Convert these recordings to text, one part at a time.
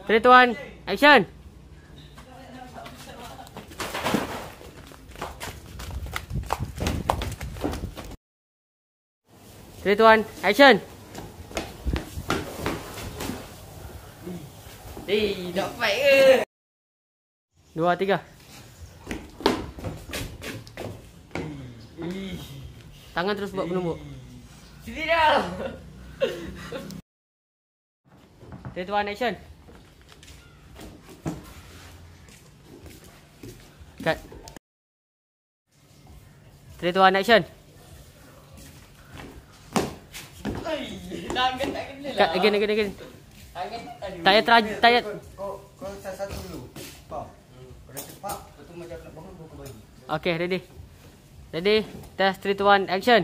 3, 2, 1, action. 3, 2, 1, action. Nak fight ke? 2, 3. Tangan terus buat penumbuk. Sini dah. 3, 2, 1, action. Cut. 3, 2, 1, action. Tangan tak kena lah. Cut, again. Tangan, aduh. Tak payah. Kau satu dulu. Faham? Kau dah cepat, lepas tu macam nak bangun, kau bagi. Okay, ready. Ready, test 3, 2, 1, action.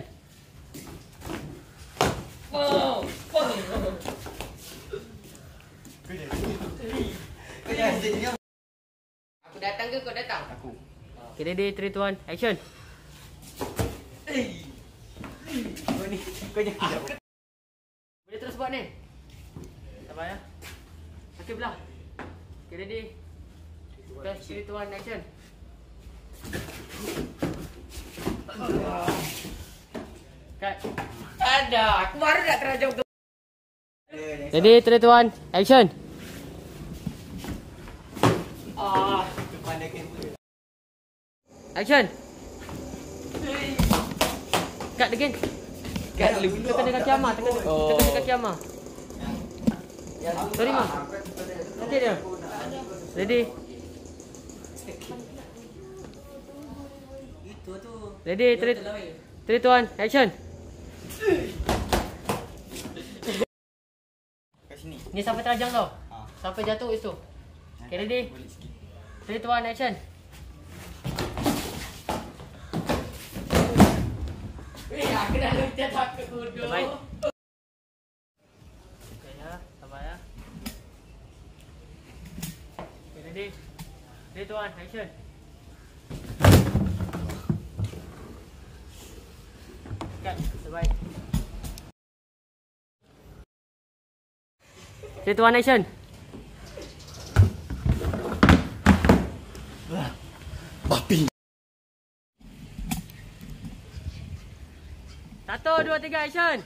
Wow. Aku datang ke kau datang? Aku. Okay, ready, 3, 2, 1, action. Kau ni, kau jangan jawab. Boleh terus buat ni. Tak payah. Okay, belah. Okay, ready. Test 3, 2, 1, action. Cut. Ada, aku baru nak terajang tu. Ready, 3, 2, 1, action. Pandai kamera. Action. Cut again. Kat lu. Tekan kaki Amar, tekan kaki Amar. Sorry, Ma. Okay dia. Ready. Itu tu. Ready, 3, 2, 1, action. Kat sini. Ni sampai terajang tau. Ha. Sampai jatuh itu. Okay, ready. Boleh sikit. 3, 2, 1, action. Aku dah macam takut bodoh. Baik. Okay ya, sabar ya. Okay, ready. 3, 2, 1, action. Cut, terbaik. 3, 2, 1, action. Babi. 1, 2, 3, action.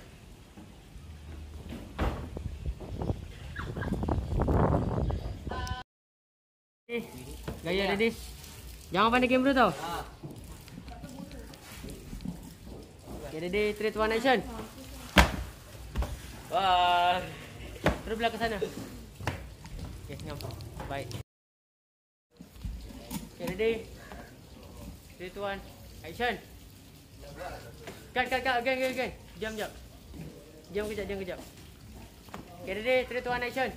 Gaya ready. Jangan pandai kamera tau. Okay, ready, 3, 2, 1, action. Wah. Terus belah ke sana. Okay, ngam. Baik. Okay, ready. 3, 2, 1, action. Cut. Again. Diam. Diam kejap. Okay, ready, 3, 2, 1, action.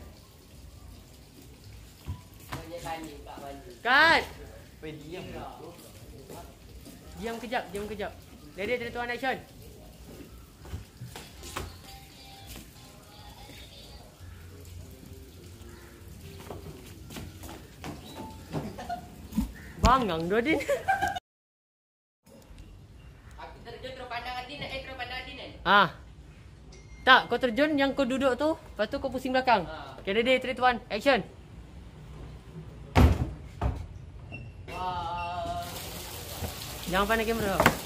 Cut. Weh, diam. Diam kejap. Ready, 3, 2, 1, action. Bangang dua din. Aku terjun terus pandang Adin, terus pandang Adin kan? Ah. Tak, kau terjun yang kau duduk tu, lepas tu kau pusing belakang. Okay, ready, 3, 2, 1, action. Wah. Jangan pandai kamera.